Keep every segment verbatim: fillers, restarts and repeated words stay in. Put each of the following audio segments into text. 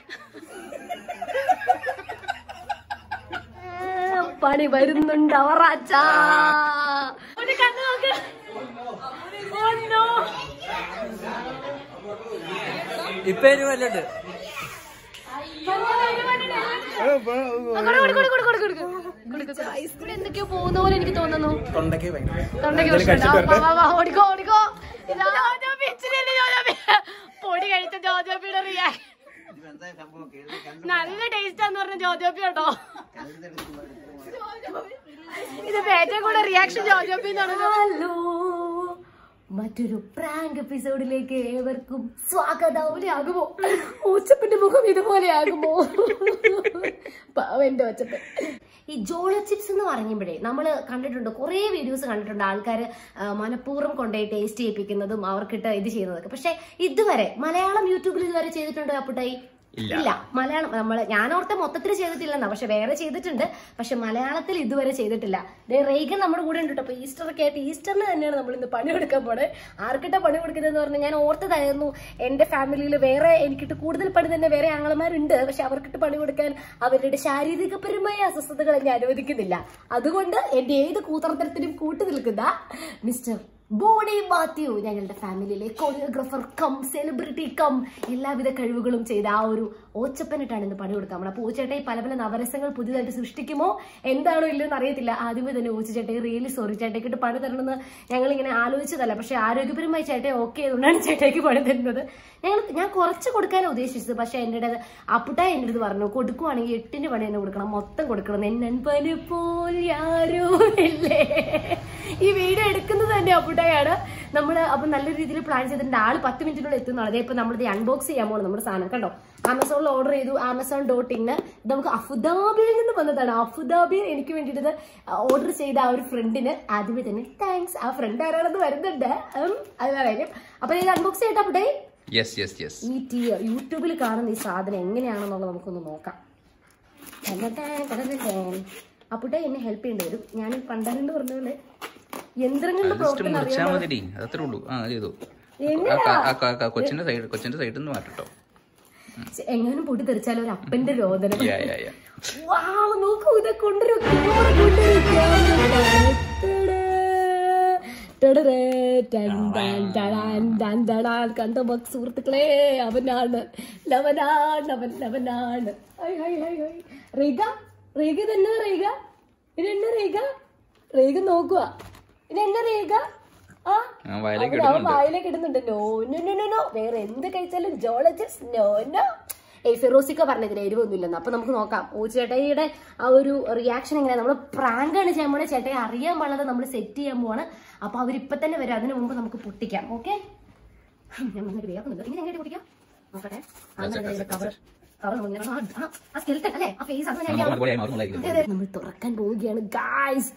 പണി വരുന്നുണ്ട് അവറാച്ചാ. ഇപ്പൊ വല്ലുണ്ട് ഐസ്ക്രീം എന്തൊക്കെയോ പോകുന്ന പോലെ എനിക്ക് തോന്നുന്നു. പൊടി കഴിച്ച ജോജോപ്പിയുടെ റിയാക്ഷൻ നല്ല ടേസ്റ്റാന്ന് പറഞ്ഞ ജോജോപ്പി കേട്ടോ. ഇത് ഏറ്റവും കൂടെ റിയാക്ഷൻ ജോജോപ്പി എന്ന് പറഞ്ഞത്. ഹലോ, മറ്റൊരു പ്രാങ്ക് എപ്പിസോഡിലേക്ക് ഏവർക്കും സ്വാഗതം. ആകുമോ ഓച്ചപ്പന്റെ മുഖം ഇതുപോലെ ആകുമോ? പാവന്റെ ഓച്ചപ്പൻ. ഈ ജോള ചിപ്സ് എന്ന് പറയുമ്പോഴേ നമ്മള് കണ്ടിട്ടുണ്ട്, കുറെ വീഡിയോസ് കണ്ടിട്ടുണ്ട്, ആൾക്കാർ മനഃപൂർവ്വം കൊണ്ടുപോയി ടേസ്റ്റ് ചെയ്യിപ്പിക്കുന്നതും അവർക്കിട്ട് ഇത് ചെയ്യുന്നതൊക്കെ. പക്ഷെ ഇതുവരെ മലയാളം യൂട്യൂബിൽ ഇതുവരെ ചെയ്തിട്ടുണ്ടോ അപ്പുട്ടായി? ഇല്ല. മലയാളം നമ്മള് ഞാനോർത്തെ മൊത്തത്തിൽ ചെയ്തിട്ടില്ലെന്നാ, പക്ഷെ വേറെ ചെയ്തിട്ടുണ്ട്. പക്ഷെ മലയാളത്തിൽ ഇതുവരെ ചെയ്തിട്ടില്ല. റേഗൻ നമ്മുടെ കൂടെ ഉണ്ട് കേട്ടോ. അപ്പൊ ഈസ്റ്റർ ഒക്കെ ആയിട്ട് ഈസ്റ്ററിന് തന്നെയാണ് നമ്മൾ ഇന്ന് പണിയെടുക്കാൻ പോണേ. ആർക്കിட்ட പണി കൊടുക്കുന്നതെന്ന് പറഞ്ഞാൽ ഞാൻ ഓർത്തതായിരുന്നു എന്റെ ഫാമിലിയിൽ വേറെ എനിക്കിട്ട് കൂടുതൽ പണി തന്നെ വേറെ ആങ്ങളമാരുണ്ട്. പക്ഷെ അവർക്കിട്ട് പണി കൊടുക്കാൻ അവരുടെ ശാരീരികപരമായ അസ്വസ്ഥതകൾ എന്നെ അനുവദിക്കുന്നില്ല. അതുകൊണ്ട് എന്റെ ഏത് കൂത്തർത്തരത്തിനും കൂട്ടു നിൽക്കുന്ന മിസ്റ്റർ ബോണി മാത്യു, ഞങ്ങളുടെ ഫാമിലിയിലെ കൊറിയോഗ്രാഫർ കം സെലിബ്രിറ്റി കം എല്ലാവിധ കഴിവുകളും ചെയ്ത ആ ഒരു ഓച്ചപ്പനിട്ടാണ് ഇന്ന് പണി കൊടുക്കാൻ. അപ്പൊ ഓച്ചേട്ടായി പല പല നവരസങ്ങൾ പുതിയതായിട്ട് സൃഷ്ടിക്കുമോ എന്താണോ ഇല്ലെന്ന് അറിയത്തില്ല. ആദ്യമേ തന്നെ ഓച്ചേട്ടായി റിയലി സോറി, ചേട്ടയ്ക്കിട്ട് പണി തരണമെന്ന് ഞങ്ങൾ ഇങ്ങനെ ആലോചിച്ചതല്ല. പക്ഷെ ആരോഗ്യപരമായി ചേട്ടയെ ഓക്കെ ആയതുകൊണ്ടാണ് ചേട്ടയ്ക്ക് പണി തരുന്നത്. ഞങ്ങൾ ഞാൻ കുറച്ച് കൊടുക്കാനാണ് ഉദ്ദേശിച്ചത്. പക്ഷെ എൻ്റെ അപ്പുട്ടായി എൻ്റെ അടുത്ത് പറഞ്ഞു, കൊടുക്കുവാണെങ്കിൽ എട്ടിന്റെ പണി തന്നെ കൊടുക്കണം, മൊത്തം കൊടുക്കണം. എന്നൻ പനി പോൽ ആരോ ഇല്ലേ. ഈ വീഡിയോ എടുക്കുന്നത് തന്നെ അപ്പുട്ടായാണ്. നമ്മള് അപ്പൊ നല്ല രീതിയിൽ പ്ലാൻ ചെയ്തിട്ടുണ്ട്. ആള് പത്ത് മിനിറ്റിനുള്ളിൽ എത്തുന്നുള്ളത്. ഇപ്പൊ നമ്മളിത് അൺബോക്സ് ചെയ്യാൻ പോകണം നമ്മുടെ സാധനം. കണ്ടോ, ആമസോണിൽ ഓർഡർ ചെയ്തു. ആമസോൺ ഡോട്ട് ഇന്ന് നമുക്ക് അബുദാബിയിൽ നിന്ന് വന്നതാണ്. അബുദാബിയിൽ എനിക്ക് വേണ്ടിയിട്ട് ഓർഡർ ചെയ്ത ആ ഒരു ഫ്രണ്ടിന് ആദ്യമേ തന്നെ താങ്ക്സ്. ആ ഫ്രണ്ട് ആരാണെന്ന് വരുന്നുണ്ട്, അതാ കാര്യം. അപ്പൊ ഇത് അൺബോക്സ് ചെയ്തിട്ട് അപ്പുട്ടായി ഈ ടീ യൂട്യൂബിൽ കാണുന്ന ഈ സാധനം എങ്ങനെയാണെന്നുള്ളത് നമുക്കൊന്ന് നോക്കാം. അപ്പുട്ടായി എന്നെ ഹെൽപ്പ് ചെയ്യേണ്ടി വരും. ഞാൻ പണ്ടാണ്ട് പറഞ്ഞ യന്ത്രങ്ങളുടെ പ്രവർത്തനം എങ്ങാനും പൊട്ടി തെറിച്ചാലോ ഒരു അപ്പന്റെ രോദനം. നോക്കൂ, ഇതെ കൊണ്ടുവരും. കണ്ടോ സുഹൃത്തുക്കളെ, അവനാണ് ലവനാണ് അവൻ ലവനാണ്. റീഗ റീഗ ഇതെന്നാ റീഗ? ഇതെന്നാ റീഗ? റീഗ നോക്കുക, ഇതെന്നാ റീഗ? ആ അവൻ വായിലേക്ക് ഇടുന്നുണ്ട്. നോ നോ നോ നോ, വേറെ എന്ത് കഴിച്ചാലും ജോളജിസ്റ്റ് നോ നോ. ഏയ് ഫിറോസിക്ക പറഞ്ഞതിന് എരിവൊന്നുമില്ലെന്ന്. അപ്പൊ നമുക്ക് നോക്കാം ഓ ചേട്ടയുടെ ആ ഒരു റിയാക്ഷൻ എങ്ങനെയാ. നമ്മള് പ്രാങ്കാണ് ചെയ്യാൻ പോണേ. ചേട്ടയെ അറിയാൻ പാടില്ലാതെ നമ്മൾ സെറ്റ് ചെയ്യാൻ പോവാണ്. അപ്പൊ അവരിപ്പൊ തന്നെ വരും. അതിനു മുമ്പ് നമുക്ക് പൊട്ടിക്കാം. ഓക്കെ, ഞാൻ നന്നായിട്ട് വേഗം ഇങ്ങനെ എങ്ങനെ പൊട്ടിക്കാം നോക്കട്ടെ. കവർ നമ്മൾ തുറക്കാൻ പോവുകയാണ് ഗായ്സ്.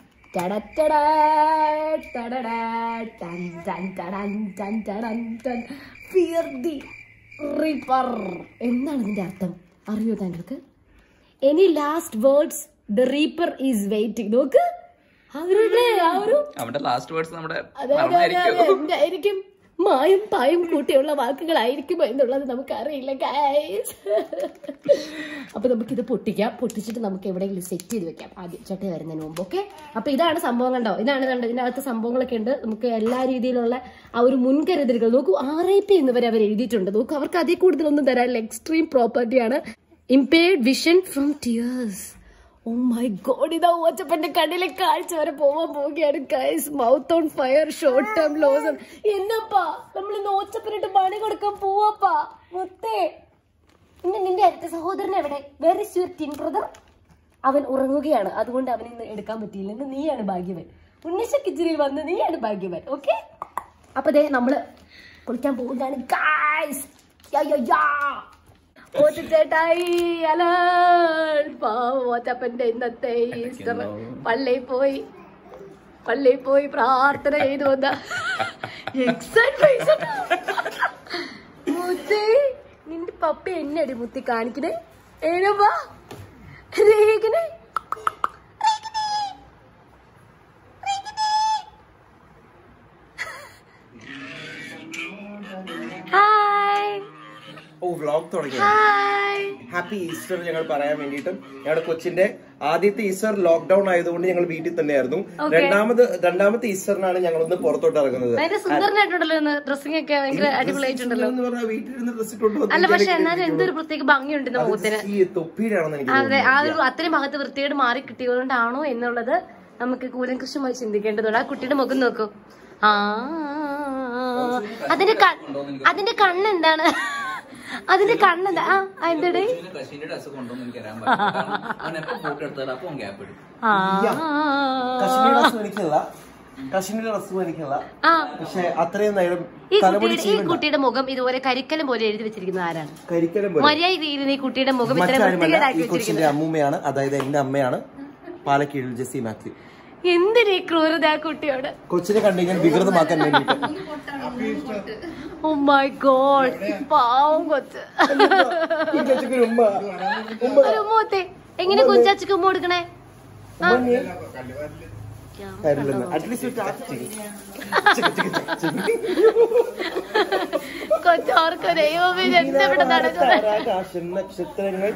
ഫിയർ ദി റിപ്പർ എന്നാണ് ഇതിന്റെ അർത്ഥം, അറിയോ താങ്കൾക്ക്? Any last words? The reaper is waiting. നോക്ക്, അവരുടെ ആ ഒരു എന്തായിരിക്കും മായും പായും കൂട്ടിയുള്ള വാക്കുകളായിരിക്കുമോ എന്നുള്ളത് നമുക്കറിയില്ല ഗൈസ്. അപ്പൊ നമുക്കിത് പൊട്ടിക്കാം. പൊട്ടിച്ചിട്ട് നമുക്ക് എവിടെയെങ്കിലും സെറ്റ് ചെയ്ത് വെക്കാം ആദ്യം ചട്ടി വരുന്നതിന് മുമ്പ്. ഓക്കെ, അപ്പൊ ഇതാണ് സംഭവം. കണ്ടോ, ഇതാണ് കണ്ടോ, ഇതിനകത്ത് സംഭവങ്ങളൊക്കെ ഉണ്ട്. നമുക്ക് എല്ലാ രീതിയിലുള്ള ആ ഒരു മുൻകരുതലുകൾ നോക്കൂ. ആർ ഐ പി എന്ന് വരെ അവർ എഴുതിയിട്ടുണ്ട്. നോക്കൂ, അവർക്ക് അതിൽ കൂടുതലൊന്നും തരാനില്ല. എക്സ്ട്രീം പ്രോപ്പർട്ടിയാണ്. Impaired vision from tears. Oh my God, ഇതാ ഓച്ചപ്പന്റെ കണ്ണിലെ കാഴ്ച വരെ പോവാൻ പോവുകയാണ് guys. Mouth on fire, short term loss. എന്നപ്പാ നമ്മൾ ഇന്ന് ഓച്ചപ്പനിട്ട് പണി കൊടുക്കാൻ പോവാപ്പാ. മുത്തേ, ഇന്ന് നിന്റെ അടുത്ത സഹോദരൻ എവിടെ? Where is your twin brother? അവൻ ഉറങ്ങുകയാണ്, അതുകൊണ്ട് അവൻ ഇന്ന് എടുക്കാൻ പറ്റിയില്ല. ഇന്ന് നീയാണ് ഭാഗ്യവൻ. ഉണ്ണിശ കിച്ചണിൽ വന്ന് നീയാണ് ഭാഗ്യവൻ. ഓക്കെ, അപ്പൊ ദേ നമ്മള് കുളിക്കാൻ പോകുന്നതാണ് ഗൈസ്. ഓച്ചേട്ടായി അല ഓച്ചപ്പന്റെ ഇന്നത്തെ ഈസ്റ്റർ പള്ളിയിൽ പോയി പള്ളിയിൽ പോയി പ്രാർത്ഥന ചെയ്തു വന്ന മുത്തി. നിന്റെ പപ്പ എന്നടി മുത്തി കാണിക്കണേ? ഏനവാ രേഖനെ വ്ളോഗ് തുടങ്ങി. ഹാപ്പി ഈസ്റ്റർ ഞങ്ങൾ പറയാൻ വേണ്ടിയിട്ടും ഞങ്ങളുടെ കൊച്ചിന്റെ ആദ്യത്തെ ഈസ്റ്റർ ലോക്ക്ഡൌൺ ആയതുകൊണ്ട് ഞങ്ങൾ വീട്ടിൽ തന്നെയായിരുന്നു. രണ്ടാമത് രണ്ടാമത്തെ ഈസ്റ്ററിനാണ് ഞങ്ങൾ ഒന്ന് പുറത്തോട്ട് ഇറങ്ങുന്നത്. ഡ്രസ്സിംഗ് ഒക്കെ അടിപൊളിയായിട്ടുണ്ടല്ലോ എന്ന് പറഞ്ഞാൽ വീട്ടിലിരുന്ന് ഡ്രസ് ഇട്ടോണ്ട് അല്ല, പക്ഷെ എന്നാലും എന്തൊരു പ്രത്യേക ഭംഗിയുണ്ട് മുഖത്തിന്. ഈ തൊപ്പിയിലാണെന്ന് എനിക്ക് അതെ, ആ ഒരു അത്രയും ഭാഗത്ത് വൃത്തിയോട് മാറി കിട്ടിയതുകൊണ്ടാണോ എന്നുള്ളത് നമുക്ക് കൂലങ്കൃഷമായി ചിന്തിക്കേണ്ടതുണ്ട്. ആ കുട്ടിയുടെ മുഖം നോക്കൂ. ആ അതിന്റെ അതിന്റെ കണ്ണെന്താണ്? അതിന്റെ കണ്ണെന്താ? ആ എന്തേ പക്ഷെ അത്രയും നേരം ഈ കുട്ടിയുടെ മുഖം ഇതുപോലെ കരിക്കലം പോലെ എഴുതി വെച്ചിരിക്കുന്നത് ആരാണ്? കരിക്കലം മര്യാദ രീതിയിൽ ഈ കുട്ടിയുടെ മുഖം ഈ കൊച്ചിന്റെ അമ്മൂമ്മയാണ്, അതായത് എന്റെ അമ്മയാണ്, പാലക്കീഴിൽ ജെസ്സി മാത്യു. എന്തിനീ ക്രൂരത ആ കുട്ടിയോട്? കൊച്ചിനെ കണ്ടുകഴിഞ്ഞാൽ വികൃതമാക്കാൻ വേണ്ടിട്ട്. ഓ മൈ ഗോഡ്, പാവം കൊച്ച്. ഉമ്മത്തെ എങ്ങനെ കുഞ്ചാച്ചിക്ക് ഉമ്മ കൊടുക്കണേ? കൊച്ചോർക്ക് ദൈവമേ എന്തെവിടെ നടക്കുന്നത്? നക്ഷത്രങ്ങൾ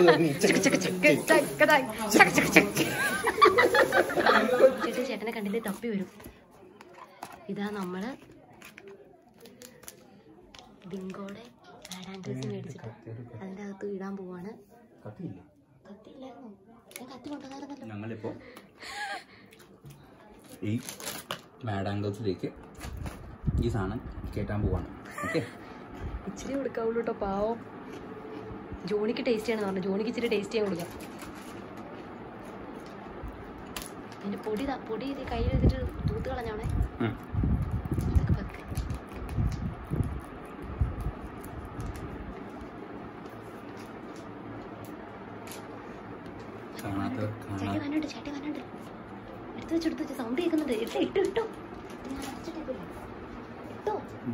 ചേട്ടനെ കണ്ടില്ലേ തപ്പി വരും. ഇതാ നമ്മള് ബിങ്കോടെ ബാഡാങ്കിൾസ് മേടിച്ചിട്ട് അതിന്റെ അകത്ത് ഇടാൻ പോവാണ്. കത്തിയില്ലായിരുന്നോ? ഞാൻ കത്തി കൊണ്ടുവന്നായിരുന്നല്ലോ. ഞങ്ങളിപ്പോ ഈ മാഡാങ്കിൾസിലേക്ക് ഈ സാധനം കേട്ടാൻ പോവാണ്. ഓക്കെ, ഇച്ചിരി കൊടുക്കാവുള്ളൂ കേട്ടോ, പാവം. ജോണിക്ക് ടേസ്റ്റ് ചെയ്യണമെന്ന് പറഞ്ഞു. ജോണിക്ക് ഇച്ചിരി ടേസ്റ്റ് ചെയ്യാൻ കൊടുക്കാം. അതിന്റെ പൊടി പൊടി ഇത് കയ്യിൽ വെച്ചിട്ട് തൂത്ത് കളഞ്ഞാണേ. ചേട്ടി വന്നുണ്ട്, ചേട്ടി വന്നുണ്ട്. എടുത്ത് വെച്ച് എടുത്ത് വെച്ച് സൗണ്ട് കേൾക്കുന്നുണ്ട്. ഇട്ട് ഇട്ട് ഇട്ടോ ഇട്ടോ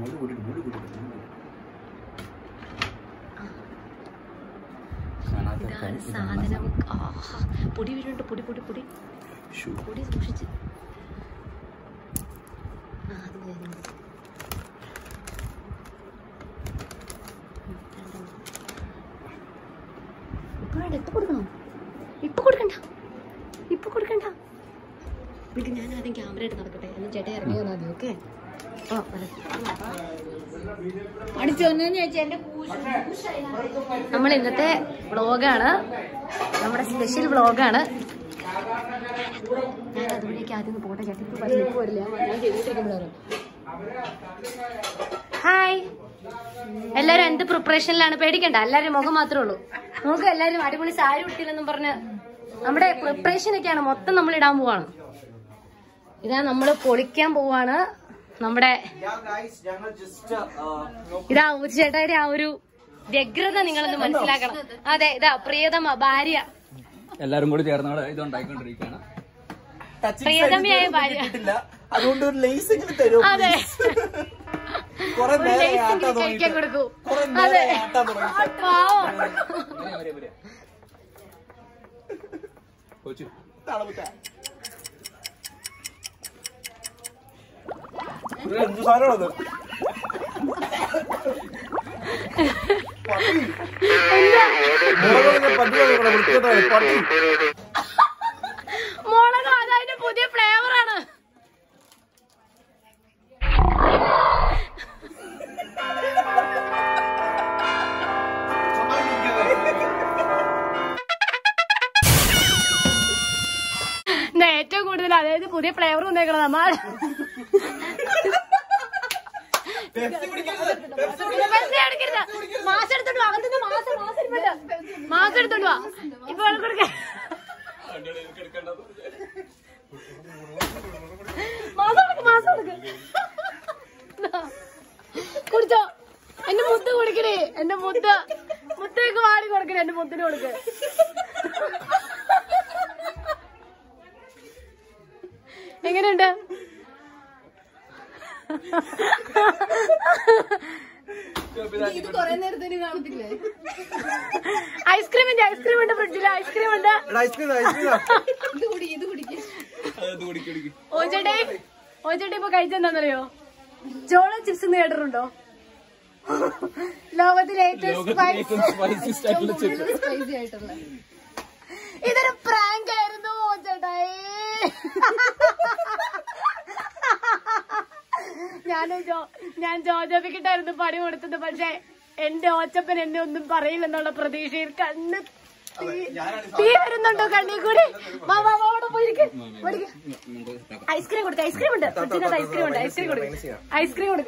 ഇതാണ് സാധനം. ആഹാ, പൊടി വീഴുണ്ട്. പൊടി പൊടി പൊടി പൊടി സൂക്ഷിച്ച്. ആ അത് കഴിഞ്ഞു. ഇപ്പൊ വേണ്ട, ഇപ്പൊ കൊടുക്കണോ? ഇപ്പൊ കൊടുക്കണ്ട, ഇപ്പൊ കൊടുക്കണ്ട. വീട്ടിൽ ഞാൻ ആദ്യം ക്യാമറ ആയിട്ട് നടക്കട്ടെ, എന്ന് ചേട്ടൻ ഇറങ്ങി വന്നാൽ മതി. ഓക്കെ, നമ്മൾ ഇന്നത്തെ വ്ളോഗാണ്, നമ്മുടെ സ്പെഷ്യൽ വ്ളോഗാണ്. ഞാൻ അതുവഴിക്ക് ആദ്യം പോട്ടെ ചേട്ടൻ. ഇപ്പൊ ഇപ്പൊ വരില്ല, ഞാൻ ചെയ്തിട്ടിരിക്കുമ്പോഴാണ്. ഹായ്, എല്ലാരും എന്ത് പ്രിപ്പറേഷനിലാണ്? പേടിക്കണ്ട, എല്ലാരും മുഖം മാത്രമേ ഉള്ളൂ. നമുക്ക് എല്ലാരും അടിപൊളി സാരി ഉടുത്തില്ലെന്നും പറഞ്ഞ് നമ്മുടെ പ്രിപ്പറേഷൻ ഒക്കെയാണ് മൊത്തം നമ്മൾ ഇടാൻ പോവാണ്. ഇതാ നമ്മള് പൊളിക്കാൻ പോവാണ്. നമ്മുടെ ഇതാ ചേട്ടായുടെ ആ ഒരു വ്യഗ്രത നിങ്ങളൊന്ന് മനസ്സിലാക്കണം. അതെ, ഇതാ പ്രിയതമ ഭാര്യ, എല്ലാരും കൂടി ചേർന്നാണ് ഇത് ഉണ്ടായിക്കൊണ്ടിരിക്കുകയാണ്. പ്രിയതമയായ ഭാര്യ. അതുകൊണ്ട് ഒരു ലേസെങ്കിലും തരും. അതെ, കഴിക്കാൻ കൊടുക്കൂ. അതെ, പാവം. എന്ത് സാധനമാണത്? മുളക് അതിന്റെ പുതിയ ഫ്ലേവറാണ്. ഏറ്റവും കൂടുതൽ അതായത് പുതിയ ഫ്ലേവർ വന്നേക്കണം. നമ്മൾ മാസം എടുത്തോണ്ട് വാ, അകത്തുനിന്ന് മാസം മാസം മാസം എടുത്തോണ്ട് വാ. ഇപ്പൊ കൊടുക്ക, മാസം കൊടുക്ക്, മാസം കൊടുക്ക്. കുടിച്ചോ, എന്റെ മുത്ത് കുടിക്കണേ, എന്റെ മുത്ത് മുത്തേക്ക് വാടി കൊടുക്കണേ, എന്റെ മുത്തിന് കൊടുക്ക്. എങ്ങനെയുണ്ട്? ഐസ്ക്രീം ഉണ്ട്, ഐസ്ക്രീം ഉണ്ട് ഫ്രിഡ്ജില്, ഐസ്ക്രീം ഉണ്ട്. ഓച്ചേട്ടേ ഓച്ചേട്ടേ ഇപ്പൊ കഴിച്ചെന്താന്നറിയോ? ചോള ചിപ്സ് കേട്ടിട്ടുണ്ടോ? ലോകത്തിലെ ഏറ്റവും സ്പൈസി ആയിട്ടുള്ള ഇതൊരു പ്രാങ്ക് ആയിരുന്നു ചേട്ടായി. ഞാൻ ഞാൻ ജോജോബിക്കിട്ടായിരുന്നു പണി കൊടുത്തത്. പക്ഷെ എന്റെ ഓച്ചപ്പൻ എന്നെ ഒന്നും പറയില്ലെന്നുള്ള പ്രതീക്ഷയിൽ കണ്ണ് തീ വരുന്നുണ്ടോ കണ്ണി കൂടി. ഐസ്ക്രീം കൊടുക്ക. ഐസ്ക്രീം ഉണ്ട് കൊച്ചിനകത്ത്. ഐസ്ക്രീം ഉണ്ട്. ഐസ്ക്രീം കൊടുക്ക. ഐസ്ക്രീം കൊടുക്ക.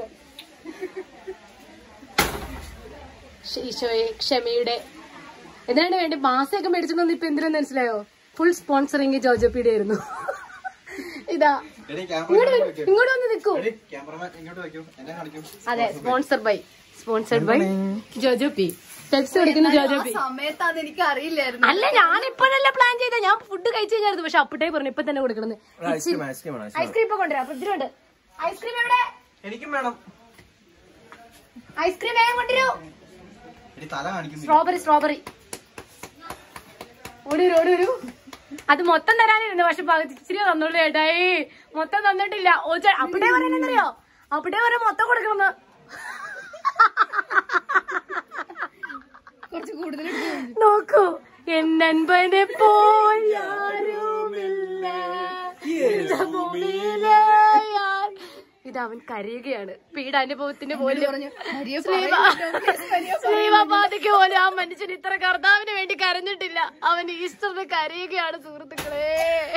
ഈശോയെ ക്ഷമയുടെ എന്തിനാണ് വേണ്ടി മാസമൊക്കെ മേടിച്ചിട്ടൊന്നും ഇപ്പൊ എന്തിനാ മനസ്സിലായോ? ഫുൾ സ്പോൺസറിങ് ജോജോപ്പിയുടെ ആയിരുന്നു. ഇതാ ഇങ്ങോട്ട് ഇങ്ങോട്ട് വന്ന് നിൽക്കൂ. അതെ, sponsor by sponsored by Jojoppi. Pepsi കുടിക്കുന്ന ജോജോപ്പി സമയത്താണ് എനിക്ക് അറിയില്ലായിരുന്നു. അല്ല, ഞാൻ ഇപ്പോഴല്ല പ്ലാൻ ചെയ്ത. ഞാൻ ഫുഡ് കഴിച്ചു കഴിഞ്ഞായിരുന്നു. പക്ഷെ അപ്പട്ടേ പറഞ്ഞു ഇപ്പൊ തന്നെ കൊടുക്കണമെന്ന്. ഐസ്ക്രീം ഇപ്പൊ കൊണ്ടുവരാം. അപ്പൊ ഇതിലുണ്ട് ഐസ്ക്രീം. എവിടെ? എനിക്കും വേണം ഐസ്ക്രീം. വേഗം കൊണ്ടുവരൂ. സ്ട്രോബെറി സ്ട്രോബെറി ഓടി ഓടി വരൂ. അത് മൊത്തം തരാനിരുന്നു. പക്ഷെ ഇച്ചിരി തന്നുള്ളൂ ചേട്ടായി. മൊത്തം തന്നിട്ടില്ല. ഓ അപ്പട്ടേ പറയുന്നറിയോ? അപ്പട്ടേ പറയാൻ മൊത്തം കൊടുക്കണമെന്ന്. കുറച്ച് കൂടുതൽ നോക്കൂ. എന്നൻപനെ പോയാരുമില്ല ഇത് അവൻ കരയുകയാണ്. പീഡാനുഭവത്തിന് പോലും ശ്രീമാതയ്ക്ക് പോലും ആ മനുഷ്യൻ ഇത്ര കർത്താവിന് വേണ്ടി കരഞ്ഞിട്ടില്ല. അവൻ ഈസ്റ്ററിന് കരയുകയാണ് സുഹൃത്തുക്കളെ.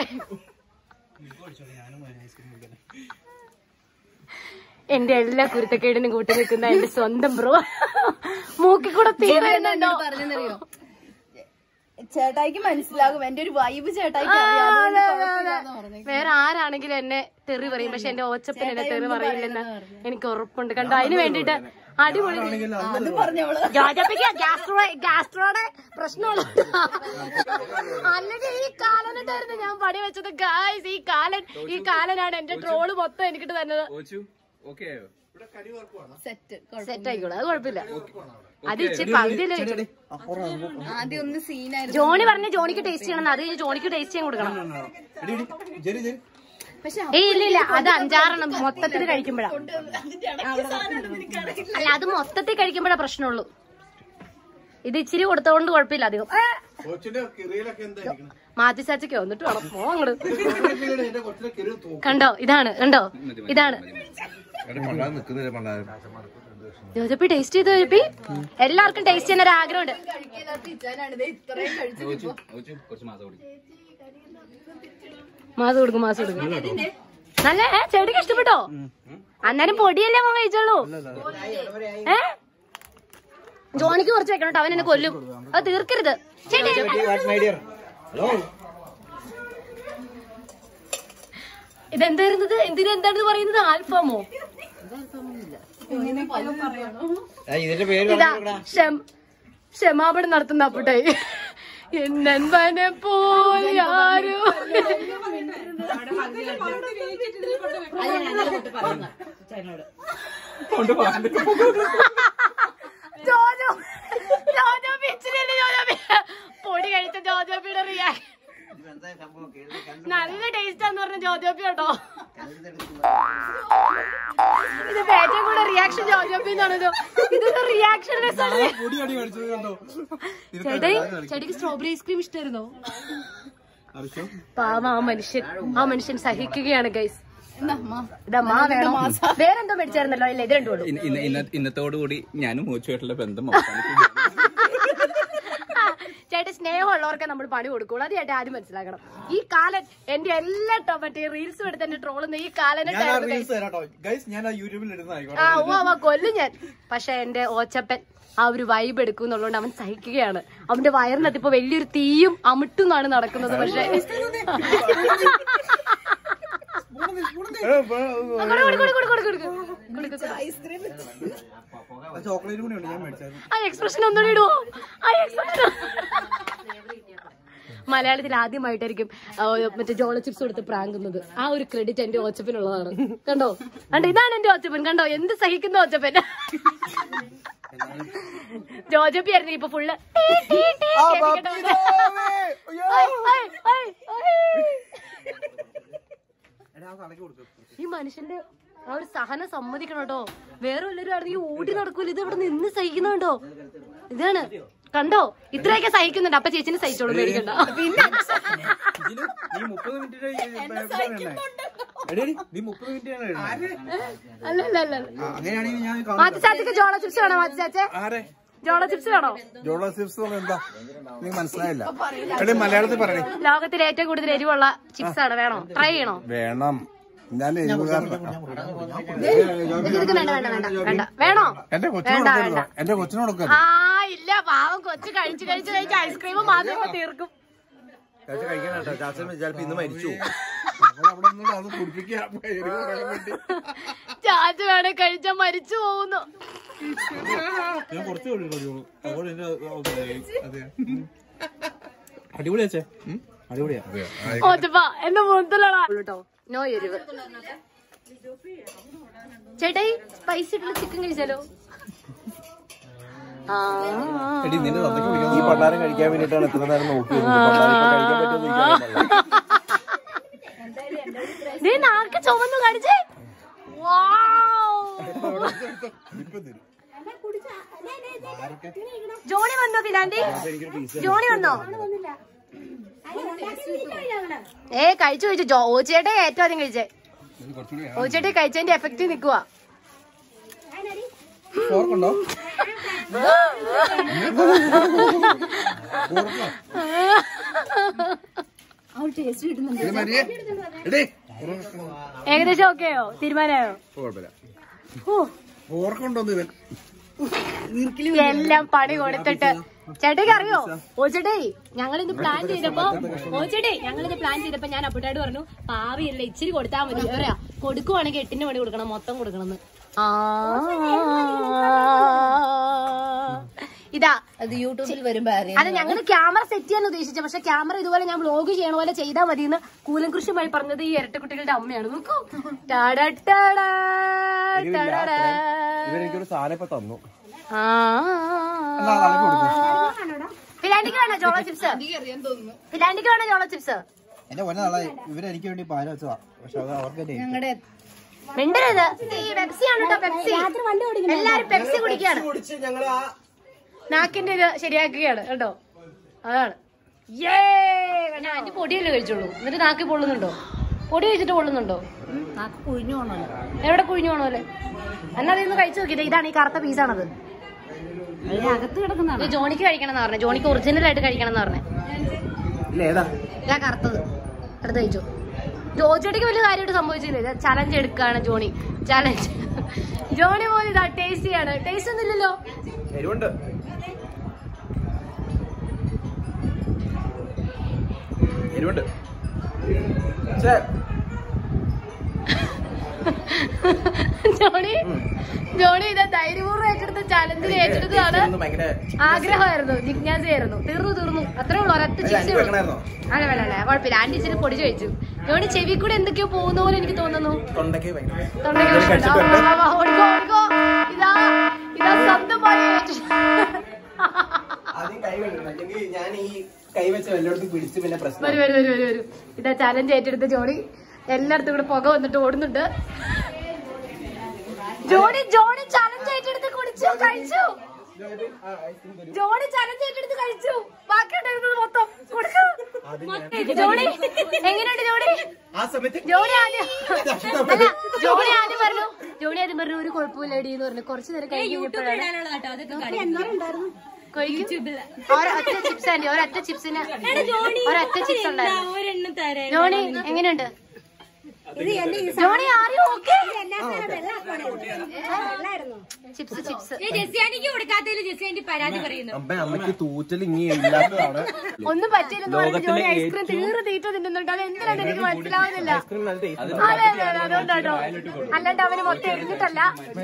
എന്റെ എല്ലാ കുരുത്തക്കേടിനും കൂട്ടി നിൽക്കുന്ന എന്റെ സ്വന്തം ബ്രോ മൂക്കി കൂടെ തീരുന്നുണ്ടോ പറഞ്ഞെന്നറിയോ? ചേട്ടായിക്ക് മനസ്സിലാകും എന്റെ ഒരു വൈബ് ചേട്ടായിക്ക്. വേറെ ആരാണെങ്കിലും എന്നെ തെറി പറയും. പക്ഷെ എന്റെ ഓച്ചപ്പൻ എന്നെ തെറി പറയില്ലെന്ന് എനിക്ക് ഉറപ്പുണ്ട്. കണ്ടോ, അതിന് വേണ്ടിട്ട് അടിപൊളി ഗാസ്ട്രോയുടെ പ്രശ്നമുള്ള അല്ലെങ്കിൽ ഈ കാലനായിരുന്നു ഞാൻ പണി വെച്ചത്. ഗായ്സ്, ഈ കാലൻ ഈ കാലനാണ് എന്റെ ട്രോള് മൊത്തം എനിക്കിട്ട് തന്നത്. സെറ്റ് ആയിക്കോളൂ, അത് കുഴപ്പമില്ല. അത് ഇച്ചിരി പകുതിയല്ലേ. ആദ്യം ഒന്ന് സീനായിരുന്നു. ജോണി പറഞ്ഞ ജോണിക്ക് ടേസ്റ്റ് ചെയ്യണം. അത് ജോണിക്ക് ടേസ്റ്റ് ചെയ്യാൻ കൊടുക്കണം. ഏയ് ഇല്ല ഇല്ല, അത് അഞ്ചാറെണ്ണം മൊത്തത്തിൽ കഴിക്കുമ്പോഴാ. അല്ല, അത് മൊത്തത്തിൽ കഴിക്കുമ്പോഴാ പ്രശ്നമുള്ളൂ. ഇത് ഇച്ചിരി കൊടുത്തോണ്ട് കുഴപ്പമില്ല അധികം. മാറ്റി ചാച്ചയ്ക്ക് വന്നിട്ട് വേണം പോ അങ്ങോട്ട്. കണ്ടോ, ഇതാണ് കണ്ടോ, ഇതാണ് ജോജപ്പി. ടേസ്റ്റ് ചെയ്ത് ജോജപ്പി. എല്ലാവർക്കും ടേസ്റ്റ് ചെയ്യാൻ ഒരു ആഗ്രഹമുണ്ട്. മാസം കൊടുക്കും മാസം കൊടുക്കും. നല്ല ചെടിക്ക് ഇഷ്ടപ്പെട്ടോ? അന്നേരം പൊടിയല്ലേ മോൻ കഴിച്ചോളൂ. ഏ ജോണിക്ക് കുറച്ച് വെക്കണം കേട്ടോ, അവൻ എന്നെ കൊല്ലും. അത് തീർക്കരുത്. ഇതെന്തായിരുന്നത്? എന്തിനാ എന്താണെന്ന് പറയുന്നത്? ആൽഫാമോ? ഇതാ ക്ഷമാപണം നടത്തുന്ന അപ്പുട്ടായി. എന്നൻപനെ പോയാരും ജോജോ ജോജോ പിച്ചിലല്ലേ ജോജോ പൊടി കഴിച്ച ജോജോപ്പിയുടെ റിയാക്ഷൻ നല്ല ടേസ്റ്റാന്ന് പറഞ്ഞ ജോജോപ്പി കേട്ടോ. ഇത് ഏറ്റവും കൂടെ റിയാക്ഷൻ ജോജോപ്പി എന്ന് പറഞ്ഞോ. ഇതൊരു റിയാക്ഷൻ. ചേട്ടായി, ചേട്ടിക്ക് സ്ട്രോബെറി ഐസ്ക്രീം ഇഷ്ടമായിരുന്നോ? പാവം ആ മനുഷ്യൻ, ആ മനുഷ്യൻ സഹിക്കുകയാണ് ഗൈസ്. വേറെന്തോ മേടിച്ചായിരുന്നല്ലോ. ഇല്ല, ഇത് രണ്ടുള്ളൂ. ഇന്നത്തോടുകൂടി ഞാനും മോച്ചുമായിട്ടുള്ള ബന്ധം ചേട്ടൻ സ്നേഹമുള്ളവർക്ക് നമ്മൾ പണി കൊടുക്കുള്ളൂ. അത് ചേട്ടൻ ആദ്യം മനസ്സിലാക്കണം. ഈ കാലൻ എന്റെ എല്ലാ മറ്റേ റീൽസും എടുത്ത് എന്നെ ട്രോളുന്ന ഈ കാലനെ ആ ഓ കൊല്ലും ഞാൻ. പക്ഷെ എന്റെ ഓച്ചപ്പൻ ആ ഒരു വൈബ് എടുക്കും എന്നുള്ളതുകൊണ്ട് അവൻ സഹിക്കുകയാണ്. അവന്റെ വയറിനകത്ത് ഇപ്പൊ വലിയൊരു തീയും അമിട്ടുന്നാണ് നടക്കുന്നത്. പക്ഷെ ആ എക്സ്പ്രഷൻ ഒന്നുകൂടി ഇടുവോ? ആ എക്സ്പ്രഷൻ മലയാളത്തിൽ ആദ്യമായിട്ടായിരിക്കും മറ്റേ ജോള ചിപ്സ് കൊടുത്ത് പ്രാങ്കുന്നത്. ആ ഒരു ക്രെഡിറ്റ് എന്റെ ഓച്ചപ്പനുള്ളതാണ്. കണ്ടോ കണ്ടോ, ഇതാണ് എന്റെ ഓച്ചപ്പൻ. കണ്ടോ എന്ത് സഹിക്കുന്ന ഓച്ചപ്പൻ. ജോജോപ്പി ആയിരുന്നു ഇപ്പൊ ഫുള്ള്. ഈ മനുഷ്യന്റെ ആ ഒരു സഹനം സമ്മതിക്കണം കേട്ടോ. വേറെ വല്ലവരും ആണെങ്കിൽ ഓടി നടക്കൂല, ഇത് ഇവിടെ നിന്ന് സഹിക്കുന്നുണ്ടോ? ഇതാണ് കണ്ടോ, ഇത്രയൊക്കെ സഹിക്കുന്നുണ്ട്. അപ്പൊ ചേച്ചിനെ സഹിച്ചോളൂ, പേടിക്കണ്ട. പിന്നെ അല്ല അല്ല അല്ല മാറ്റി ചാച്ചക്ക് ജോള ചിപ്സ് വേണോ? മാറ്റി ചാച്ചേ ജോള ചിപ്സ് വേണോ? ജോള ചിപ്സ് എന്താ മനസ്സിലായില്ല, മലയാളത്തിൽ പറയണേ. ലോകത്തിലെ ഏറ്റവും കൂടുതൽ എരിവുള്ള ചിപ്സ് ആണ്, വേണോ? ട്രൈ ചെയ്യണോ? വേണം. ഞാൻ വേണ്ട വേണ്ട വേണ്ട വേണ്ട വേണോ? എന്റെ കൊച്ചിനോടൊക്കെ ആ ഇല്ല, പാവം കൊച്ചു കഴിച്ചു കഴിച്ചു കഴിച്ച് ഐസ്ക്രീം മാത്രമേ തീർക്കും. ചിലപ്പോ ഇന്ന് മരിച്ചു. ചാച്ച വേണേ കഴിച്ചാ മരിച്ചു പോകുന്നു. അടിപൊളിയാച്ചേ, അടിപൊളിയാ. ഓച്ചപ്പാ എന്റെ മുന്തലാ കേട്ടോ. നോ എരിവ്. ചേട്ടായി സ്പൈസി ഇട്ടുള്ള ചിക്കൻ കഴിച്ചാലോ? ഈ പണ്ടാരം കഴിക്കാൻ വേണ്ടിട്ടാണ് എത്ര നേരം നോക്കിയത്. നാക്ക് ചുമന്നു കാണിച്ചേ. ജോണി വന്നോ? ഫിലാൻഡി ജോണി വന്നോ? ഏ കഴിച്ചു കഴിച്ചു. ഓച്ചേട്ടെ ഏറ്റവും ആദ്യം കഴിച്ചേ. ഓച്ചേട്ടെ കഴിച്ചതിന്റെ എഫക്റ്റ് നിക്കുവാ. ഏകദേശം ഓക്കെയോ? തീരുമാനമായോ? എല്ലാം പണി കൊടുത്തിട്ട് ചേട്ടയ്ക്ക് അറിയോ? ഓച്ചേട്ടേ ഞങ്ങളിത് പ്ലാൻ ചെയ്തപ്പോ ഓച്ചേട്ടേ ഞങ്ങളിത് പ്ലാൻ ചെയ്തപ്പോ ഞാൻ അപ്പുട്ടായിട്ട് പറഞ്ഞു, പാവിയല്ല ഇച്ചിരി കൊടുത്താൽ മതി. പറയാ കൊടുക്കുവാണെങ്കിൽ എട്ടിന് മണി കൊടുക്കണം, മൊത്തം കൊടുക്കണം. ആ ഇതാ അത് യൂട്യൂബിൽ വരുമ്പോ അത് ഞങ്ങള് ക്യാമറ സെറ്റ് ചെയ്യാൻ ഉദ്ദേശിച്ചത്. പക്ഷെ ക്യാമറ ഇതുപോലെ ഞാൻ വ്ലോഗ് ചെയ്യണ പോലെ ചെയ്താൽ മതി എന്ന് കൂലംകൃഷിയുമായി പറഞ്ഞത് ഈ ഇരട്ടക്കുട്ടികളുടെ അമ്മയാണ്. നോക്കൂ, ഇവരെനിക്കൊരു സാധനം ഇപ്പൊ തന്നു. ഫിലാൻഡിക്ക് വേണോ ജോള ചിപ്സ്? ഫിലാൻഡിക്ക് വേണോ ജോള ചിപ്സ്? എന്റെ കൊല്ല നാളെ ഇവരെനിക്ക് വേണ്ടി പാല വെച്ചതാ, പക്ഷെ അത് അവർക്ക് ഞങ്ങളുടെ മിണ്ടരുത്. പെപ്സി ആണ് കേട്ടോ, പെപ്സി. എല്ലാരും പെപ്സി കുടിക്കാണ്. നാക്കിന്റെ ഇത് ശരിയാക്കുകയാണ് കേട്ടോ. അതാണ് ഞാൻ അഞ്ച് പൊടിയല്ലേ കഴിച്ചോളൂ. എന്നിട്ട് നാക്കി പൊള്ളുന്നുണ്ടോ? പൊടി കഴിച്ചിട്ട് പൊള്ളുന്നുണ്ടോ? നാക്ക് കുഴിഞ്ഞു പോണല്ലോ. എവിടെ കുഴിഞ്ഞു പോണോല്ലേ? എന്നാ അതിന്ന് കഴിച്ചു നോക്കിയത്. ഇതാണ് ഈ കറുത്ത പീസാണത്. അകത്ത് കിടക്കുന്ന ജോണിക്ക് കഴിക്കണം എന്ന് പറഞ്ഞേ. ജോണിക്ക് ഒറിജിനൽ ആയിട്ട് കഴിക്കണം എന്ന് പറഞ്ഞേ. ഇതാ കറുത്തത് എടുത്ത് കഴിച്ചു. ജോജോട്ടിക്ക് വലിയ കാര്യമായിട്ട് സംഭവിച്ചില്ല. ചലഞ്ച് എടുക്കാണ് ജോണി. ചലഞ്ച് ജോണി പോലെ ഇതാ ടേസ്റ്റ് ചെയ്യാണ്. ടേസ്റ്റ് ഒന്നും ഇല്ലല്ലോ. എരിവുണ്ട്. എരിവുണ്ട്. ജോണി ജോണി ഇതാ ധൈര്യപൂർവ്വം ഏറ്റെടുത്ത ചലഞ്ചിന് ഏറ്റെടുത്തതാണ്. ആഗ്രഹമായിരുന്നു, ജിജ്ഞാസയായിരുന്നു. തീർന്നു തീർന്നു അത്രേ ഉള്ളൂ. ഒരൊറ്റ ചിപ്സ് അല്ല വേണ്ട വേണ്ട കുഴപ്പമില്ല. ആന്റി ഇച്ചിരി പൊടിച്ചു കഴിച്ചു. ജോണി ചെവി കൂടെ എന്തൊക്കെയോ പോകുന്ന പോലെ എനിക്ക് തോന്നുന്നു. തൊണ്ടയ്ക്ക് ഓടിക്കോ. ഇതാ ഇതാ സ്വന്തമായി വരൂ വരൂ വരൂ വരൂ. ഇതാ ചലഞ്ച് ഏറ്റെടുത്ത ജോണി എല്ലായിടത്തും കൂടെ പുക വന്നിട്ട് ഓടുന്നുണ്ട്. ജോണി ജോണി ചലഞ്ച് ഏറ്റെടുത്ത് കുടിച്ചു കഴിച്ചു. ജോണി ചലഞ്ച് ഏറ്റെടുത്ത് കഴിച്ചു. ബാക്കി ഉണ്ടായിരുന്നത് മൊത്തം കൊടുക്കും. ജോണി എങ്ങനെയുണ്ട് ജോണി? ജോണി ആദ്യം അല്ല ജോണി ആദ്യം പറഞ്ഞു ജോണി ആദ്യം പറഞ്ഞു ഒരു കുഴപ്പമില്ല എടി എന്ന് പറഞ്ഞു. കുറച്ചു നേരം കഴിഞ്ഞപ്പോഴാണ് ഒരൊറ്റ ചിപ്സ് ആന്റി ഒരൊറ്റ ചിപ്സിന് ഒരൊറ്റ ചിപ്സ് ഉണ്ടായിരുന്നു. ജോണി എങ്ങനെയുണ്ട്? ജോണി ആരും ഓക്കെ? ചിപ്സ് ചിപ്സ് അമ്മയ്ക്ക് തൂറ്റൽ ഇല്ലാത്തതാണ്. ഒന്നും പറ്റില്ലെന്ന് പറഞ്ഞു ജോണി ഐസ്ക്രീം തീർന്ന് തീറ്റ തിന്നുന്നുണ്ട്. അത് എന്തിനാണ് എനിക്ക് മനസ്സിലാവുന്നില്ല. അതെ അതെ അതെ അതുകൊണ്ടാട്ടോ. അല്ലാണ്ട് അവന് മൊത്തം എഴുന്നിട്ടല്ല.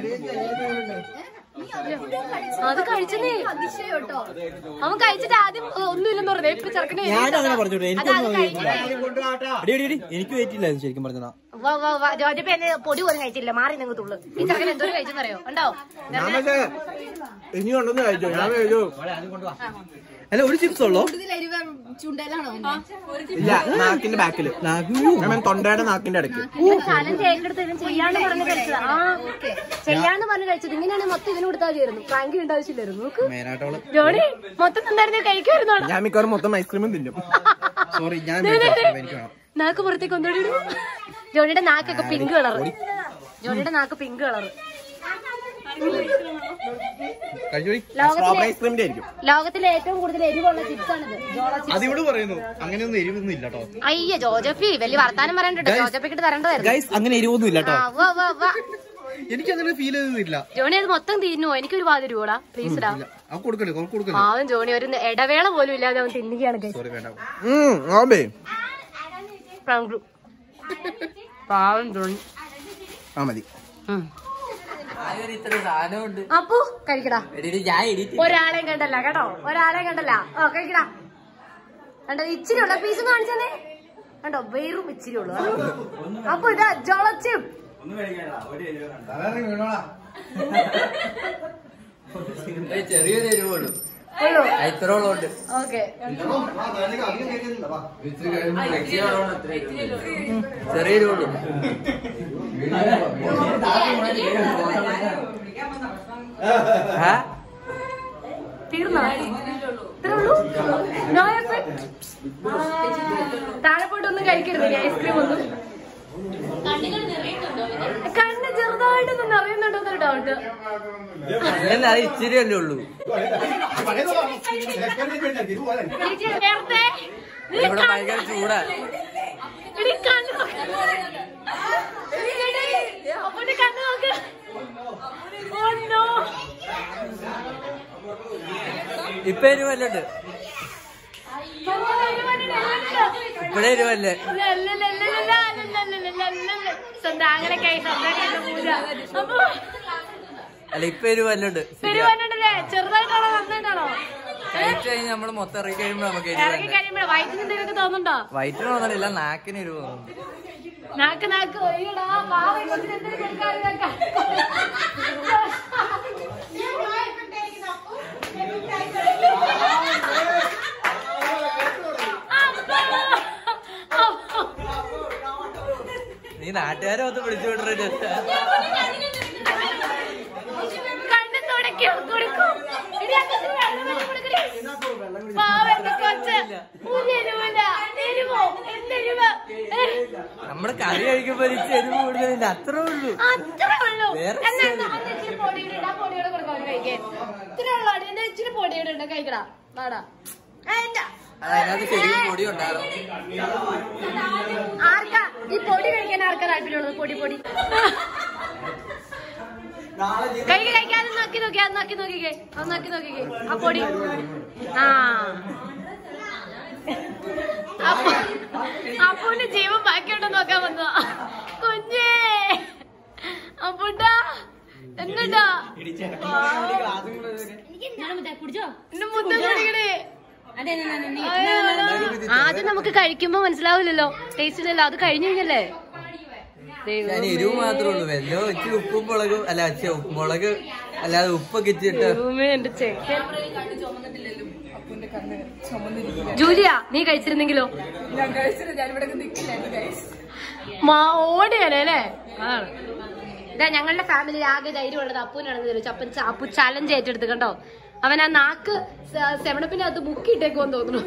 അത് കഴിച്ചേ അവൻ കഴിച്ചിട്ട് ആദ്യം ഒന്നുമില്ലെന്ന് പറഞ്ഞു. ഇപ്പൊ ചെറുക്കനെ എനിക്ക് പറ്റില്ല ശരിക്കും പറഞ്ഞാ. വാ വാ വാ ജോജപ്പ എന്നെ പൊടി പോലും കഴിച്ചില്ല, മാറി നിങ്ങൾ തുള്ളു. ഈ ചക്കൻ എന്തോരം കഴിച്ചെന്നറിയോ? ഉണ്ടോ? ഇനിയും ഉണ്ടെന്ന് കഴിച്ചോ? ഞാൻ കഴിച്ചു. അല്ല, ഒരു ചിപ്സ് ഉള്ളോ? ഇല്ല, നാക്കിന്റെ ബാക്കില്, തൊണ്ടയുടെ നാക്കിന്റെ ഇടയ്ക്ക്. ചലഞ്ച് ഏറ്റെടുത്ത് ചെയ്യാന്ന് പറഞ്ഞ് കഴിച്ചത്. ആ ചെയ്യാന്ന് പറഞ്ഞ് കഴിച്ചത്. ഇങ്ങനെയാണെങ്കിൽ മൊത്തം ഇതിന് കൊടുത്താൽ മതിയായിരുന്നു. പ്രാങ്ക് ഉണ്ട് ആവശ്യമില്ലായിരുന്നു. നോക്ക് ജോണി മൊത്തം തന്നായിരുന്നു കഴിക്കുമായിരുന്നോ? ഞാൻ മിക്കവാറും മൊത്തം ഐസ്ക്രീമും തിന്നും. സോറി, ഞാൻ നാക്ക് പുറത്തേക്ക് ഒന്നുകൂടി ഇടും. ജോണിയുടെ നാക്കൊക്കെ പിങ്ക് കളർ. ജോണിയുടെ നാക്ക് പിങ്ക് കളർ. ലോകത്തിലെ ഏറ്റവും കൂടുതൽ എരിവുള്ള ചിപ്സ് ആണിത്. അതിവിടെ പറയുന്നു അങ്ങനെയൊന്നും എരിവൊന്നും ഇല്ല കേട്ടോ. അയ്യ ജോജഫി വലിയ വർത്താനം പറയണ്ടോ? ജോജപ്പിക്കിട്ട് തരേണ്ടതായിരുന്നു. അങ്ങനെ എരിവൊന്നും ഇല്ല കേട്ടോ. എനിക്ക് അങ്ങനെ ഫീൽ ചെയ്തില്ല. ജോണി അത് മൊത്തം തീരുന്നോ? എനിക്കൊരു പാതി രൂപടാ പ്ലീസ് ഡാ. കൊടുക്കല്ലേ. ആവും ജോണി ഒരു ഇടവേള പോലും ഇല്ലാതെ അവൻ തിന്നുകയാണ്. പാവം ജോണി. അപ്പു കഴിക്കടാ. ഒരാളെയും കണ്ടല്ല കേട്ടോ, ഒരാളെയും കണ്ടല്ല. ഓ കഴിക്കടാ. കണ്ടോ ഇച്ചിരി ഉള്ള പീസ് കാണിച്ചേ. കണ്ടോ വെറും ഇച്ചിരി ഉള്ളു. അപ്പൊ ഇതാ ജോളച്ചും ചെറിയൊരു എരിവുള്ളൂ. ഇത്രയുള്ളോണ്ട് ഓക്കെ ചെറിയ എരിവുള്ളൂ. തീർന്നോ? താഴെ പോയിട്ടൊന്നും കഴിക്കരുത് ഐസ്ക്രീം ഒന്നും. കണ്ണ് ചെറുതായിട്ടൊന്നും അറിയുന്നുണ്ടോ എന്നൊരു ഡൗട്ട്. അല്ല അത് ഇച്ചിരി അല്ലേ ഉള്ളൂ. ഇവിടെ ഭയങ്കര ചൂടാ. ഇപ്പൊ എരിവല്ലുണ്ട്. ഇപ്പഴേ എരിവല്ലേ? അല്ല ഇപ്പൊ എരിവല്ലുണ്ട്. ചെറുതായിട്ടാണോ നന്നായിട്ടാണോ? കഴിച്ചു കഴിഞ്ഞാൽ നമ്മള് മൊത്തം ഇറങ്ങി കഴിയുമ്പോ നമുക്ക് ഇറങ്ങി കഴിയുമ്പോ വയറ്റിന് എന്തെങ്കിലും തോന്നുന്നുണ്ടോ? വയറ്റിന് തോന്നണില്ല, നാക്കിന് എരിവ് തോന്നുന്നു. നാക്ക് നാക്ക് നീ നാട്ടുകാരെ ഒന്ന് പിടിച്ചു വിടരുത്. കണ്ണു തുടക്കും കൊടുക്കും. നമ്മള് കറി കഴിക്കുമ്പോ എരിവ് കൂടുതലില്ല, അത്രേ ഉള്ളൂ. വേറെ ഇച്ചിരി പൊടിയുടെ ഉണ്ട് കഴിക്കടാ. വാടാ അതിനകത്ത് ശരിക്കും പൊടി ഉണ്ടാകും. ആർക്കാ ഈ പൊടി കഴിക്കാൻ ആർക്കാ താല്പര്യമുള്ളത്? പൊടി പൊടി കഴിക്ക കഴിക്കാതെ നോക്കി നോക്കി അത് നോക്കി നോക്കിക്കേ അത് നോക്കി നോക്കിക്കേ ആ പൊടി. ആ അപ്പൂന്റെ ജീവൻ ബാക്കിയുണ്ടോ നോക്കാൻ വന്നോ കുഞ്ഞേ? അപ്പൂട്ടാ എന്താ ആദ്യം നമുക്ക് കഴിക്കുമ്പോ മനസ്സിലാവില്ലല്ലോ, ടേസ്റ്റ് ഇല്ലല്ലോ. അത് കഴിഞ്ഞു കഴിഞ്ഞല്ലേ ഞാൻ എരിവ് മാത്രമേ ഉള്ളൂ. വല്ലോ ഇച്ചിരി ഉപ്പും മുളകും അല്ല അച്ഛ മുളക് അല്ലാതെ ഉപ്പൊക്കെ ഇച്ചിട്ട്. എന്റെ ചെക്കൻ ജൂലിയ നീ കഴിച്ചിരുന്നെങ്കിലോ? ഓടിയല്ലേ അല്ലേ? അതാണ് ഇതാ ഞങ്ങളുടെ ഫാമിലിയിൽ ആകെ ധൈര്യം ഉള്ളത് അപ്പൂനാണെന്ന് ചോദിച്ചു. അപ്പൻ അപ്പു ചലഞ്ച് ഏറ്റെടുത്ത് കണ്ടോ. അവൻ ആ നാക്ക് സെവണപ്പിന്റെ അകത്ത് മുക്കിയിട്ടേക്കുമെന്ന് തോന്നുന്നു.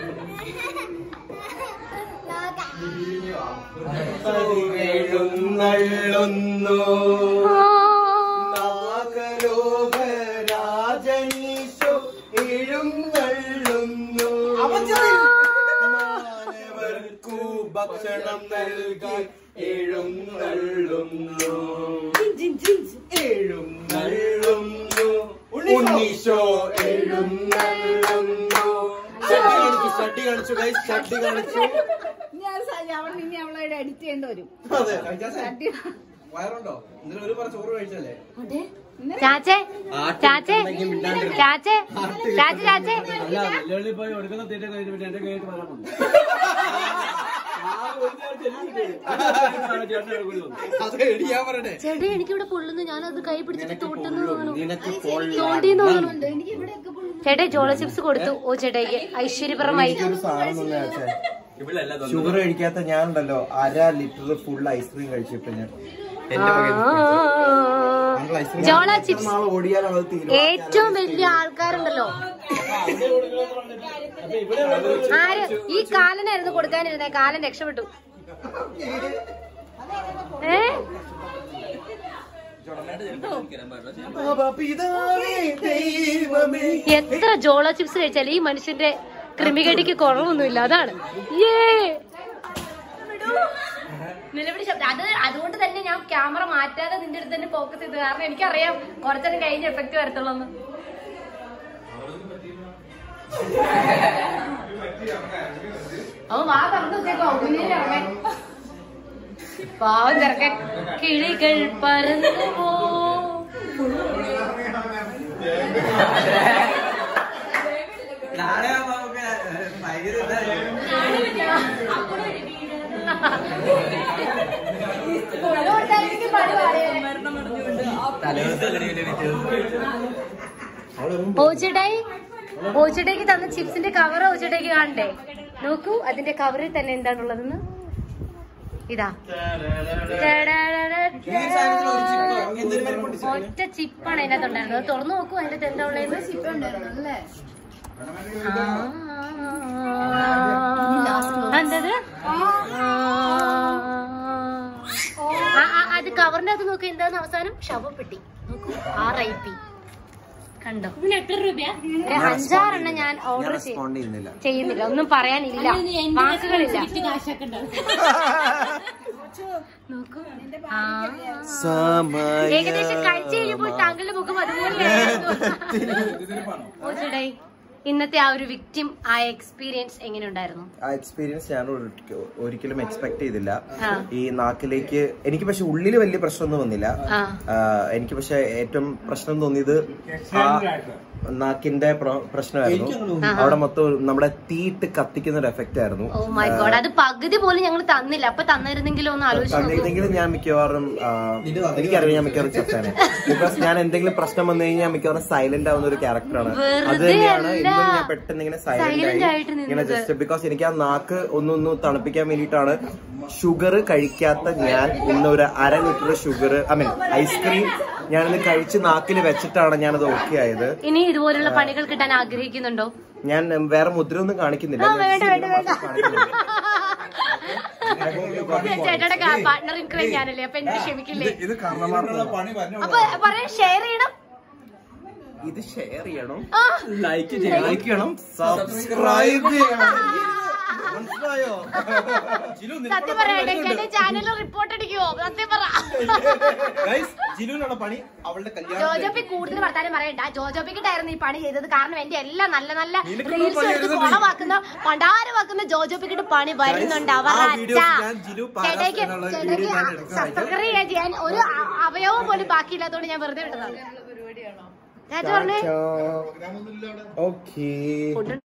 ഭക്ഷണം നൽകി എഴുന്നള്ളുന്നു എഴുന്നള്ളുന്നു ഉണ്ണീശോ എഴുന്നള്ളുന്നു. ഷട്ടി കാണിച്ചു ഷട്ടി കാണിച്ചു ഷട്ടി കാണിച്ചു. ഇനി അവളെ എഡിറ്റ് ചെയ്യേണ്ടി വരും. വയറുണ്ടോ? ഇന്നലെ ഒരു പറ ചോറ് കഴിച്ചല്ലേ? ചാച്ചേ ചാച്ചേ ചാച്ചേ ചാച്ചേ ചാച്ചേ വെല്ലുവിളി പോയി കൊടുക്കുന്ന തീറ്റ കഴിഞ്ഞിട്ട് എന്റെ കയ്യിട്ട് വരാൻ ചേട്ടാ എനിക്കിവിടെ പൊള്ളുന്നു, ഞാനത് കൈ പിടിച്ചിട്ട് തോട്ടുന്നു തോന്നുന്നു. ചേട്ടാ ചോള ചിപ്സ് കൊടുത്തു ഓ ചേട്ടായിക്ക് ഐശ്വര്യപരമായി. ഷുഗർ കഴിക്കാത്ത ഞാനുണ്ടല്ലോ അര ലിറ്റർ ഫുൾ ഐസ്ക്രീം കഴിച്ചിട്ട് ഞാൻ ചോള ചിപ്സ് ഏറ്റവും വലിയ ആൾക്കാരുണ്ടല്ലോ. ആര് ഈ കാലനായിരുന്നു കൊടുക്കാനിരുന്നേ, കാലൻ രക്ഷപ്പെട്ടു. ഏ എത്ര ജോള ചിപ്സ് കഴിച്ചാലും ഈ മനുഷ്യന്റെ ക്രിമികടിക്ക് കുറവൊന്നുമില്ല. അതാണ് നിലവിളി ശബ്ദം. അത് അതുകൊണ്ട് തന്നെ ഞാൻ ക്യാമറ മാറ്റാതെ നിന്റെ അടുത്ത് തന്നെ ഫോക്കസ് ചെയ്തു. കാരണം എനിക്കറിയാം കുറച്ചേരം കഴിഞ്ഞ എഫക്ട് വരത്തുള്ളൂ. അവൻ വാ തുറന്നു വെച്ചേക്കോ, മുന്നിലിറങ്ങാൻ. പാവം ചെറുക്കൻ. കിളികൾ പറന്നു പോ. ഓച്ചേട്ടായി ഓച്ചേട്ടേക്ക് തന്ന ചിപ്സിന്റെ കവർ ഓച്ചേട്ടേക്ക് കാണണ്ടേ? നോക്കൂ അതിന്റെ കവറിൽ തന്നെ എന്താണുള്ളതെന്ന്. ഇതാ ഒറ്റ ചിപ്പാണ് അതിനകത്ത് ഉണ്ടായിരുന്നത്. അത് തുറന്നു നോക്കൂ അതിന്റെ എന്താ ഉള്ളത്. ചിപ്പ് ഉണ്ടായിരുന്നു എന്തത്? അത് കവറിന്റെ അകത്ത് നോക്കൂ എന്താന്ന് അവസാനം ശവപ്പെട്ടി. നോക്കൂ ആർ ഐ പി കണ്ടോ. എത്ര രൂപയാ? അഞ്ചാറെണ്ണം ഞാൻ ഓർഡർ ചെയ്യുന്നില്ല, ഒന്നും പറയാനില്ല, വാക്കുകളില്ല. നോക്കൂ ഏകദേശം കഴിച്ചു കഴിഞ്ഞപ്പോൾ താങ്കളുടെ മുഖം അതുപോലെ. ഇന്നത്തെ ആ ഒരു വിക്ടിം ആ എക്സ്പീരിയൻസ് എങ്ങനെ ഉണ്ടായിരുന്നു? ആ എക്സ്പീരിയൻസ് ഞാൻ ഒരിക്കലും എക്സ്പെക്ട് ചെയ്തില്ല. ഈ നാക്കിലേക്ക് എനിക്ക് പക്ഷെ ഉള്ളില് വലിയ പ്രശ്നമൊന്നും വന്നില്ല. എനിക്ക് പക്ഷെ ഏറ്റവും പ്രശ്നം തോന്നിയത് ആ നാക്കിന്റെ പ്രശ്നമായിരുന്നു. അവിടെ മൊത്തം നമ്മുടെ തീയിട്ട് കത്തിക്കുന്ന ഒരു എഫക്റ്റ് ആയിരുന്നു. ഓ മൈ ഗോഡ്, അത് പകുതി പോലും ഞങ്ങൾ തന്നില്ല. അപ്പൊ തന്നിരുന്നെങ്കിലും ഒന്ന് ആലോചിച്ചു. തന്നിരുന്നെങ്കിലും ഞാൻ മിക്കവാറും എനിക്കറിയാം ഞാൻ മിക്കവാറും ചത്താനെ. ബിക്കോസ് ഞാൻ എന്തെങ്കിലും പ്രശ്നം വന്നു കഴിഞ്ഞാൽ മിക്കവാറും സൈലന്റ് ആവുന്ന ഒരു ക്യാരക്ടറാണ്. അത് തന്നെയാണ് ഇന്നും ഞാൻ പെട്ടെന്ന് ഇങ്ങനെ സൈലന്റ് ആയി ഇങ്ങനെ ജസ്റ്റ് ബിക്കോസ് എനിക്ക് ആ നാക്ക് ഒന്നൊന്ന് തണുപ്പിക്കാൻ വേണ്ടിയിട്ടാണ് ഷുഗർ കഴിക്കാത്ത ഞാൻ ഇന്ന് ഒരു അര litre sugar I mean ice cream ഞാനിന്ന് കഴിച്ച് നാക്കിൽ വെച്ചിട്ടാണ് ഞാനത് ഓക്കെ ആയത്. ഇനി ഇതുപോലുള്ള പണികൾ കിട്ടാൻ ആഗ്രഹിക്കുന്നുണ്ടോ? ഞാൻ വേറെ മുദ്ര ഒന്നും കാണിക്കുന്നില്ല. ചേട്ടയുടെ പാർട്ട്ണർ ഇൻക്രീസ് ഞാനല്ലേ, അപ്പൊ എനിക്ക് ക്ഷമിക്കില്ലേ? അപ്പൊ പറയാം ഷെയർ ചെയ്യണം, ഇത് ഷെയർ ചെയ്യണം, ലൈക്ക് ചെയ്യണം, സബ്സ്ക്രൈബ് ചെയ്യണം. മനസ്സിലായോ? സത്യം പറയട്ടെ ചാനലിൽ റിപ്പോർട്ട് അടിക്കുവോ? സത്യം പറ. ജിലുവിനുള്ള പണി അവളുടെ കല്യാണം. ജോജോപ്പി കൂടുതൽ വർത്താനം പറയണ്ട. ജോജോപ്പിക്കിട്ടായിരുന്നു ഈ പണി ചെയ്തത്. കാരണം എന്റെ എല്ലാ നല്ല നല്ല റീൽസ് എടുത്ത് കുളമാക്കുന്ന പണ്ടാരമാക്കുന്ന ജോജോപ്പിക്കിട്ട് പണി വരുന്നുണ്ട്. അവർ ചേട്ടയ്ക്ക് ചേട്ടയ്ക്ക് സബ്സ്ക്രൈബ് ചെയ്യാൻ ഒരു അവയവം പോലും ബാക്കിയില്ലാത്തതുകൊണ്ട് ഞാൻ വെറുതെ വിട്ടതാണ്. ഞാൻ പറഞ്ഞേ ഓക്കേ.